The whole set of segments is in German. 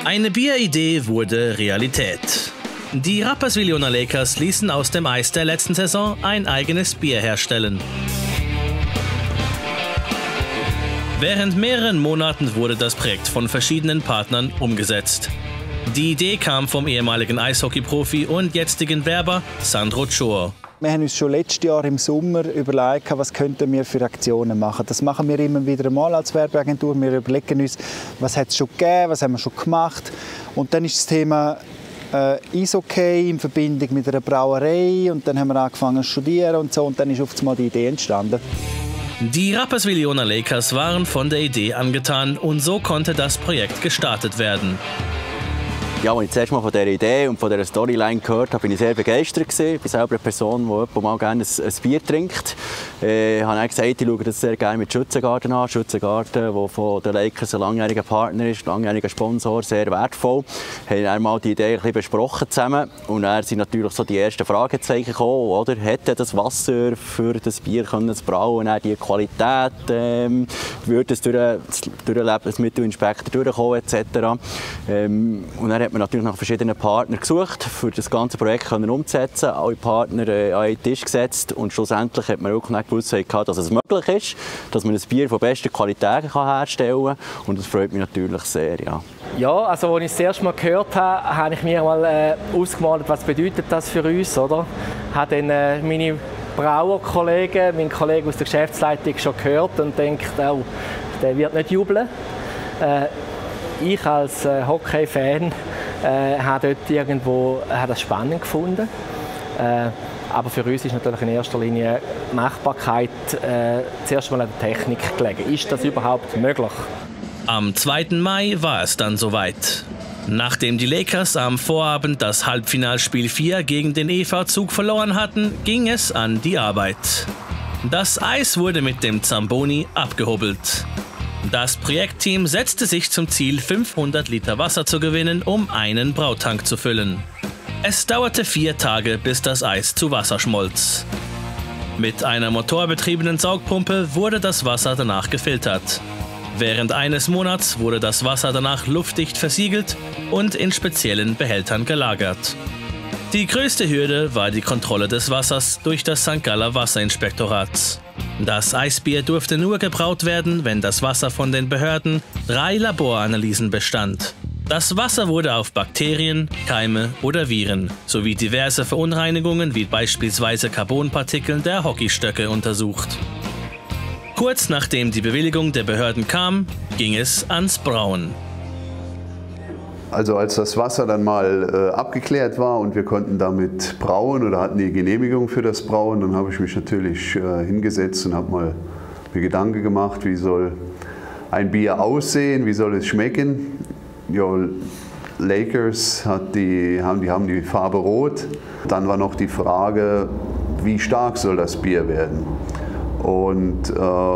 Eine Bieridee wurde Realität. Die Rapperswil-Jona Lakers ließen aus dem Eis der letzten Saison ein eigenes Bier herstellen. Während mehreren Monaten wurde das Projekt von verschiedenen Partnern umgesetzt. Die Idee kam vom ehemaligen Eishockey-Profi und jetzigen Werber Sandro Chor. Wir haben uns schon letztes Jahr im Sommer überlegt, was könnten wir für Aktionen machen. Das machen wir immer wieder mal als Werbeagentur. Wir überlegen uns, was hat es schon gegeben, was haben wir schon gemacht. Und dann ist das Thema Eishockey in Verbindung mit einer Brauerei. Und dann haben wir angefangen zu studieren und so. Und dann ist auf einmal die Idee entstanden. Die Rapperswil-Jona Lakers waren von der Idee angetan und so konnte das Projekt gestartet werden. Ja, als ich zuerst mal von dieser Idee und von dieser Storyline gehört habe, bin ich sehr begeistert. Ich bin selber eine Person, die mal gerne ein Bier trinkt. Ich habe gesagt, ich schaue das sehr gerne mit Schützengarten an. Schützengarten, der von den Lakers ein langjähriger Partner ist, ein langjähriger Sponsor, sehr wertvoll. Wir haben einmal die Idee ein bisschen besprochen zusammen. Und dann sind natürlich so die ersten Fragezeichen gekommen, oder? Hätte das Wasser für das Bier können zu brauen, die Qualität, würde es durch den Lebensmittelinspektor durchkommen, etc. Und dann hat man natürlich nach verschiedenen Partnern gesucht, für das ganze Projekt umzusetzen. Alle Partner an einen Tisch gesetzt und schlussendlich hat man auch nicht gewusst, dass es möglich ist, dass man ein Bier von bester Qualität herstellen kann. Und das freut mich natürlich sehr. Ja, also als ich das erste Mal gehört habe, habe ich mir mal ausgemalt, was bedeutet das für uns, oder? Habe dann meine Brauerkollegen, meinen Kollegen aus der Geschäftsleitung schon gehört und denkt, oh, der wird nicht jubeln. Ich als Hockey-Fan habe das spannend gefunden. Aber für uns ist natürlich in erster Linie die Machbarkeit zuerst mal an der Technik gelegen. Ist das überhaupt möglich? Am 2. Mai war es dann soweit. Nachdem die Lakers am Vorabend das Halbfinalspiel 4 gegen den EV Zug verloren hatten, ging es an die Arbeit. Das Eis wurde mit dem Zamboni abgehobelt. Das Projektteam setzte sich zum Ziel, 500 Liter Wasser zu gewinnen, um einen Brautank zu füllen. Es dauerte 4 Tage, bis das Eis zu Wasser schmolz. Mit einer motorbetriebenen Saugpumpe wurde das Wasser danach gefiltert. Während eines Monats wurde das Wasser danach luftdicht versiegelt und in speziellen Behältern gelagert. Die größte Hürde war die Kontrolle des Wassers durch das St. Galler Wasserinspektorat. Das Eisbier durfte nur gebraut werden, wenn das Wasser von den Behörden 3 Laboranalysen bestand. Das Wasser wurde auf Bakterien, Keime oder Viren sowie diverse Verunreinigungen wie beispielsweise Carbonpartikeln der Hockeystöcke untersucht. Kurz nachdem die Bewilligung der Behörden kam, ging es ans Brauen. Also als das Wasser dann mal abgeklärt war und wir konnten damit brauen oder hatten die Genehmigung für das Brauen, dann habe ich mich natürlich hingesetzt und habe mal mir Gedanken gemacht, wie soll ein Bier aussehen, wie soll es schmecken. Ja, Lakers haben die Farbe Rot. Dann war noch die Frage, wie stark soll das Bier werden. Und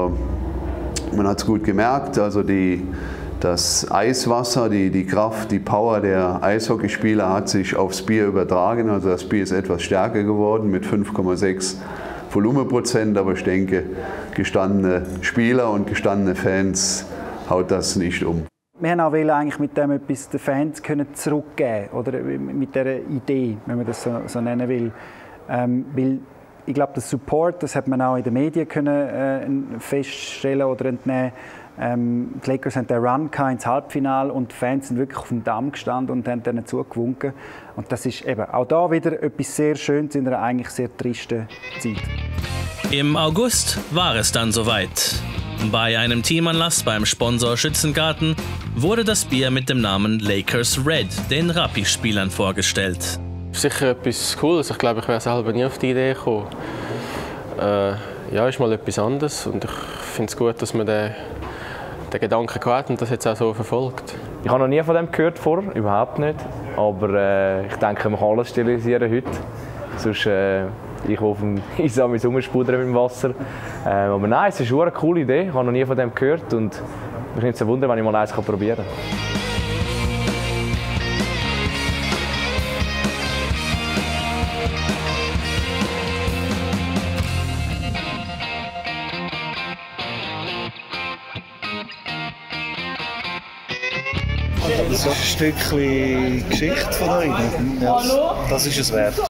man hat es gut gemerkt, also das Eiswasser, die Kraft, die Power der Eishockeyspieler hat sich aufs Bier übertragen. Also das Bier ist etwas stärker geworden mit 5,6 Volumenprozent. Aber ich denke, gestandene Spieler und gestandene Fans haut das nicht um. Wir haben auch eigentlich mit dem etwas den Fans zurückgeben oder mit dieser Idee, wenn man das so nennen will. Weil ich glaube, das Support, das hat man auch in den Medien feststellen oder entnehmen. Die Lakers haben den Run ins Halbfinale und die Fans sind wirklich auf dem Damm gestanden und haben denen zugewunken. Und das ist eben auch da wieder etwas sehr Schönes in einer eigentlich sehr tristen Zeit. Im August war es dann soweit. Bei einem Teamanlass beim Sponsor Schützengarten wurde das Bier mit dem Namen Lakers Red den Rappi-Spielern vorgestellt. Sicher etwas Cooles. Ich glaube, ich wäre selber nie auf die Idee gekommen. Ja, ist mal etwas anderes und ich finde es gut, dass man den Gedanken hat und das jetzt auch so verfolgt. Ich habe noch nie von dem gehört vorher, überhaupt nicht. Aber ich denke, man kann alles sterilisieren heute. Sonst ich auf dem Eis rumspudern mit dem Wasser. Aber nein, es ist eine coole Idee. Ich habe noch nie von dem gehört und mich nicht so wundern, wenn ich mal eins probieren kann. Das ist ein Stückchen Geschichte von euch. Ja, das ist es wert.